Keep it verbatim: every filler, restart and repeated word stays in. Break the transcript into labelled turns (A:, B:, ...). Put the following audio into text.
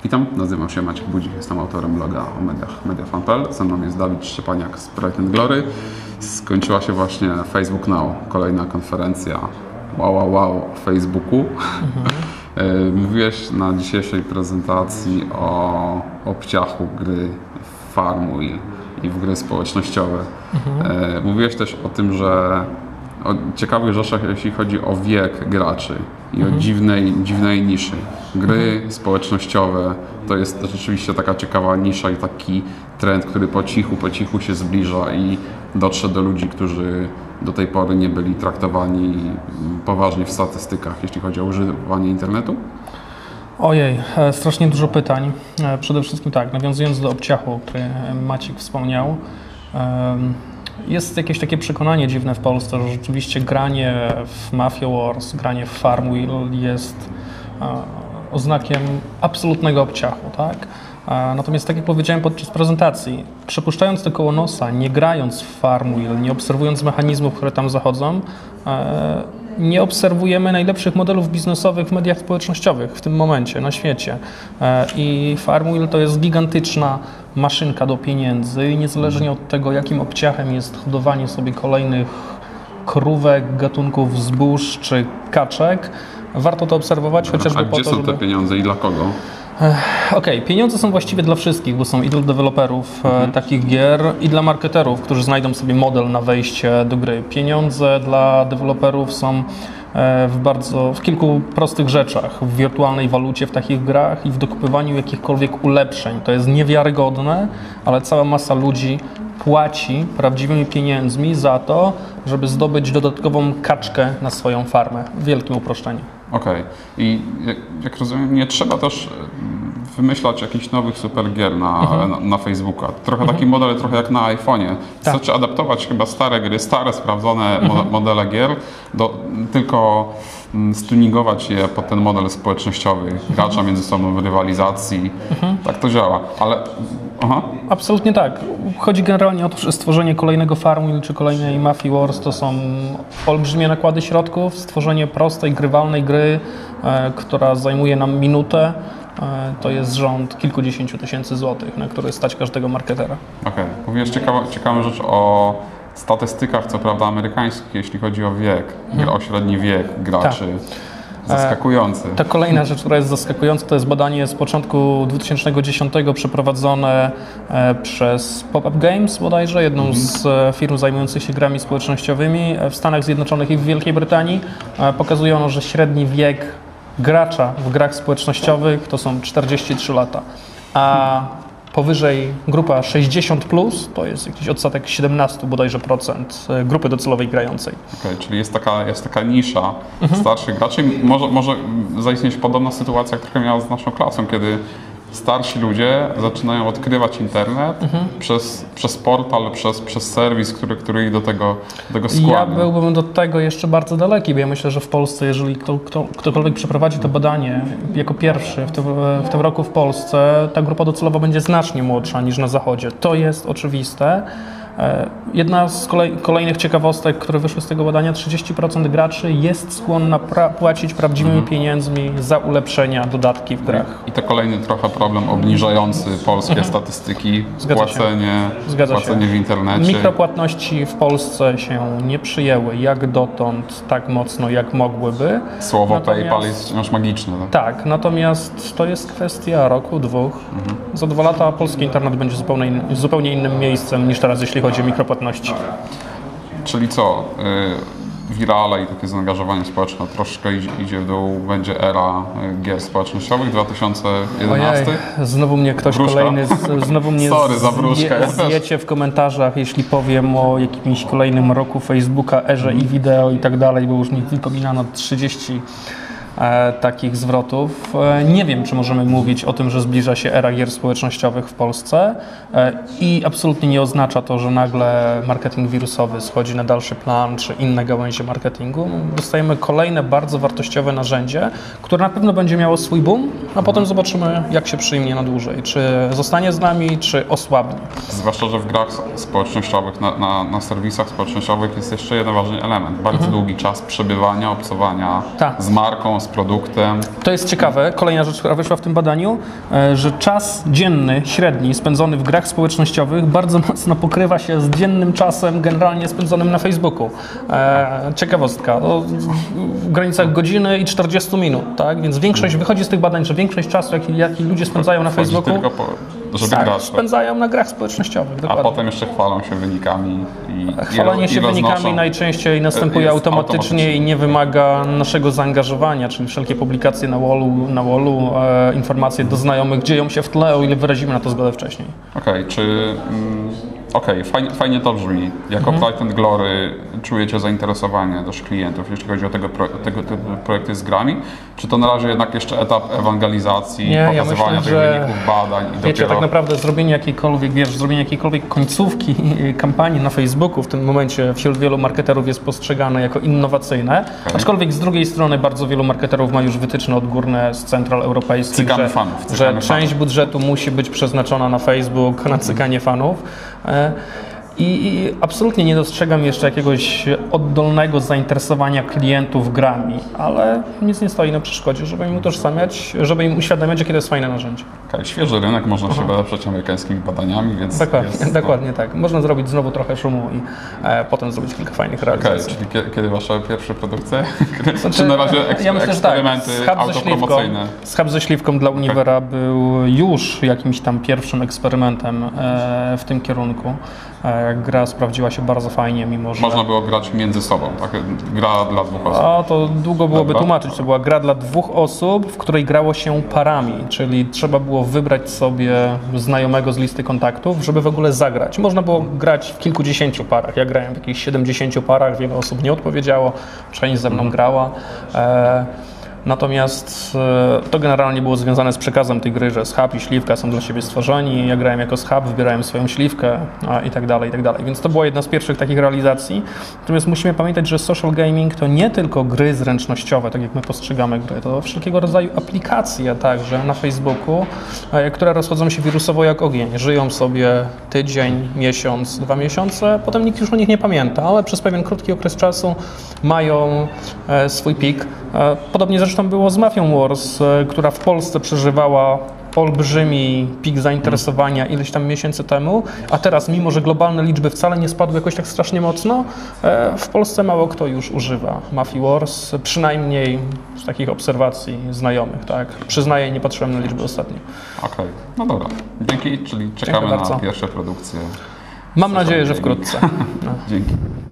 A: Witam, nazywam się Maciek Budzik, jestem autorem bloga o mediach mediafan kropka p l. Ze mną jest Dawid Szczepaniak z Pride and Glory. Skończyła się właśnie Facebook Now, kolejna konferencja wow, wow, wow o Facebooku. Mhm. Mówiłeś na dzisiejszej prezentacji o obciachu gry Farmville i w gry społecznościowe. Mhm. Mówiłeś też o tym, że o ciekawych rzeczach, jeśli chodzi o wiek graczy i mhm. o dziwnej, dziwnej niszy. Gry mhm. społecznościowe to jest rzeczywiście taka ciekawa nisza i taki trend, który po cichu, po cichu się zbliża i dotrze do ludzi, którzy do tej pory nie byli traktowani poważnie w statystykach, jeśli chodzi o używanie internetu?
B: Ojej, strasznie dużo pytań. Przede wszystkim tak, nawiązując do obciachu, o którym Maciek wspomniał, jest jakieś takie przekonanie dziwne w Polsce, że rzeczywiście granie w Mafia Wars, granie w Farmville jest oznakiem absolutnego obciachu, tak? Natomiast tak jak powiedziałem podczas prezentacji, przepuszczając to koło nosa, nie grając w Farmville, nie obserwując mechanizmów, które tam zachodzą, nie obserwujemy najlepszych modelów biznesowych w mediach społecznościowych w tym momencie na świecie. I Farmville to jest gigantyczna maszynka do pieniędzy i niezależnie od tego, jakim obciachem jest hodowanie sobie kolejnych krówek, gatunków zbóż czy kaczek, warto to obserwować chociażby
A: A
B: po
A: gdzie
B: to,
A: są
B: żeby...
A: te pieniądze i dla kogo?
B: Okej, okay, pieniądze są właściwie dla wszystkich, bo są i dla deweloperów mhm. takich gier, i dla marketerów, którzy znajdą sobie model na wejście do gry. Pieniądze dla deweloperów są w bardzo, w kilku prostych rzeczach. W wirtualnej walucie w takich grach i w dokupywaniu jakichkolwiek ulepszeń. To jest niewiarygodne, ale cała masa ludzi płaci prawdziwymi pieniędzmi za to, żeby zdobyć dodatkową kaczkę na swoją farmę. W wielkim uproszczeniu. Okej.
A: Okay. I jak, jak rozumiem, nie trzeba też wymyślać jakichś nowych super gier na, mhm. na, na Facebooka. Trochę taki model, trochę jak na iPhone'ie. Wystarczy tak. adaptować chyba stare gry, stare, sprawdzone mhm. modele gier, do, tylko stuningować je pod ten model społecznościowy, gracza mhm. między sobą w rywalizacji. Mhm. Tak to działa. Ale aha.
B: Absolutnie tak. Chodzi generalnie o to, że stworzenie kolejnego Farmville czy kolejnej Mafia Wars to są olbrzymie nakłady środków. Stworzenie prostej, grywalnej gry, e, która zajmuje nam minutę, e, to jest rząd kilkudziesięciu tysięcy złotych, na który stać każdego marketera.
A: Okej. Okay. Mówiłeś ciekawą, ciekawą rzecz o statystykach, co prawda amerykańskich, jeśli chodzi o wiek, hmm. o średni wiek graczy. Tak. Zaskakujący.
B: Ta kolejna rzecz, która jest zaskakująca, to jest badanie z początku dwa tysiące dziesiątego przeprowadzone przez Pop-Up Games bodajże, jedną mhm. z firm zajmujących się grami społecznościowymi w Stanach Zjednoczonych i w Wielkiej Brytanii. Pokazują, że średni wiek gracza w grach społecznościowych to są czterdzieści trzy lata, a powyżej grupa sześćdziesiąt plus to jest jakiś odsetek siedemnaście bodajże procent grupy docelowej grającej.
A: Okay, czyli jest taka, jest taka nisza mhm. starszych graczy. Może, może zaistnieć podobna sytuacja, jak trochę miała z naszą klasą, kiedy starsi ludzie zaczynają odkrywać internet mhm. przez, przez portal, przez, przez serwis, który, który ich do tego, do tego skłania.
B: Ja byłbym do tego jeszcze bardzo daleki, bo ja myślę, że w Polsce, jeżeli kto, kto, ktokolwiek przeprowadzi to badanie jako pierwszy w tym, w tym roku w Polsce, ta grupa docelowa będzie znacznie młodsza niż na Zachodzie. To jest oczywiste. Jedna z kolej, kolejnych ciekawostek, które wyszły z tego badania, trzydzieści procent graczy jest skłonna pra płacić prawdziwymi mhm. pieniędzmi za ulepszenia, dodatki w grach.
A: I to kolejny trochę problem obniżający polskie mhm. statystyki, Zgadza płacenie,
B: Zgadza
A: płacenie
B: się.
A: w internecie.
B: Mikropłatności w Polsce się nie przyjęły jak dotąd tak mocno, jak mogłyby.
A: Słowo natomiast, PayPal jest wciąż magiczne. Tak?
B: tak, natomiast to jest kwestia roku, dwóch. Mhm. Za dwa lata polski internet będzie zupełnie, in, zupełnie innym miejscem niż teraz, jeśli chodzi o mikropłatności.
A: Czyli co? Y, wirale i takie zaangażowanie społeczne troszkę idzie, idzie w dół, będzie era gier społecznościowych dwa tysiące jedenasty?
B: Ojej, znowu mnie ktoś Wróżka? kolejny, z, znowu mnie
A: Sorry, za wróżkę.
B: zje, zjecie w komentarzach, jeśli powiem o jakimś kolejnym roku Facebooka, erze mm. i wideo i tak dalej, bo już mi wypominano trzydzieści E, takich zwrotów. E, nie wiem, czy możemy mówić o tym, że zbliża się era gier społecznościowych w Polsce e, i absolutnie nie oznacza to, że nagle marketing wirusowy schodzi na dalszy plan, czy inne gałęzie marketingu. Dostajemy kolejne bardzo wartościowe narzędzie, które na pewno będzie miało swój boom, a potem zobaczymy, jak się przyjmie na dłużej. Czy zostanie z nami, czy osłabnie.
A: Zwłaszcza, że w grach społecznościowych, na, na, na serwisach społecznościowych jest jeszcze jeden ważny element. Bardzo mhm. długi czas przebywania, obcowania Ta. z marką, z produktem.
B: To jest ciekawe. Kolejna rzecz, która wyszła w tym badaniu, e, że czas dzienny, średni, spędzony w grach społecznościowych bardzo mocno pokrywa się z dziennym czasem generalnie spędzonym na Facebooku. E, ciekawostka. O, w granicach godziny i czterdziestu minut, tak? Więc większość, wychodzi z tych badań, że większość czasu, jaki, jaki ludzie spędzają na
A: Wchodzi
B: Facebooku,
A: tylko po, żeby
B: tak,
A: grać.
B: spędzają na grach społecznościowych.
A: A
B: Dokładnie.
A: potem jeszcze chwalą się wynikami. I,
B: Chwalenie
A: i,
B: się
A: i
B: wynikami
A: roznoszą.
B: najczęściej następuje
A: Jest
B: automatycznie,
A: automatycznie.
B: i nie wymaga naszego zaangażowania, czyli wszelkie publikacje na wallu, na wallu e, informacje do znajomych dzieją się w tle, o ile wyrazimy na to zgodę wcześniej.
A: Okej, okay, czy... Mm, Okej, okay, fajnie, fajnie to brzmi. Jako
B: Mhm.
A: Pride and Glory czujecie zainteresowanie też klientów, jeśli chodzi o tego, pro, tego typu projekty z grami? Czy to na razie jednak jeszcze etap ewangelizacji,
B: Nie, ja
A: pokazywania
B: myślę,
A: tych
B: że-
A: wyników badań i
B: Wiecie,
A: dopiero...
B: tak naprawdę zrobienie jakiejkolwiek, wiesz, zrobienie jakiejkolwiek końcówki kampanii na Facebooku w tym momencie wśród wielu marketerów jest postrzegane jako innowacyjne,
A: Okay.
B: aczkolwiek z drugiej strony bardzo wielu marketerów ma już wytyczne odgórne z central europejskich,
A: Cyganie
B: że,
A: fanów,
B: że
A: cyganie
B: część
A: fanów.
B: budżetu musi być przeznaczona na Facebook, na cyganie fanów. E, I, I absolutnie nie dostrzegam jeszcze jakiegoś oddolnego zainteresowania klientów grami, ale nic nie stoi na przeszkodzie, żeby im utożsamiać, żeby im uświadamiać, jakie to jest fajne narzędzie.
A: Okay, świeży rynek, można się wesprzeć amerykańskimi badaniami, więc
B: Dokładnie,
A: jest
B: dokładnie tak. Można zrobić znowu trochę szumu i e, potem zrobić kilka fajnych
A: Okej,
B: realizacji.
A: czyli kiedy, kiedy wasze pierwsze produkcje?
B: Znaczy,
A: Czy na razie eks,
B: ja myślę, że tak.
A: eksperymenty
B: Schab ze śliwką,
A: autopromocyjne?
B: schab ze śliwką dla Univera był już jakimś tam pierwszym eksperymentem e, w tym kierunku. E, gra sprawdziła się bardzo fajnie, mimo że...
A: Można było grać między sobą, tak? Gra dla dwóch osób.
B: A to długo byłoby
A: Dobra.
B: tłumaczyć. To była gra dla dwóch osób, w której grało się parami, czyli trzeba było wybrać sobie znajomego z listy kontaktów, żeby w ogóle zagrać. Można było grać w kilkudziesięciu parach. Ja grałem w jakichś siedemdziesięciu parach, wiele osób nie odpowiedziało, część ze mną grała. E, Natomiast e, to generalnie było związane z przekazem tej gry, że schab i śliwka są dla siebie stworzeni. Ja grałem jako schab, wybierałem swoją śliwkę a, i tak dalej, i tak dalej. Więc to była jedna z pierwszych takich realizacji. Natomiast musimy pamiętać, że social gaming to nie tylko gry zręcznościowe, tak jak my postrzegamy gry, to wszelkiego rodzaju aplikacje także na Facebooku, e, które rozchodzą się wirusowo jak ogień. Żyją sobie tydzień, miesiąc, dwa miesiące, potem nikt już o nich nie pamięta, ale przez pewien krótki okres czasu mają e, swój pik. E, podobnie zresztą Zresztą było z Mafią Wars, e, która w Polsce przeżywała olbrzymi pik zainteresowania ileś tam miesięcy temu, a teraz, mimo że globalne liczby wcale nie spadły jakoś tak strasznie mocno, e, w Polsce mało kto już używa Mafii Wars, przynajmniej z takich obserwacji znajomych, tak? Przyznaję, nie patrzyłem na liczby ostatnio.
A: Okej, okay. No dobra. Dzięki, czyli czekamy na
B: bardzo.
A: pierwsze produkcje.
B: Mam nadzieję, że wkrótce. No.
A: Dzięki.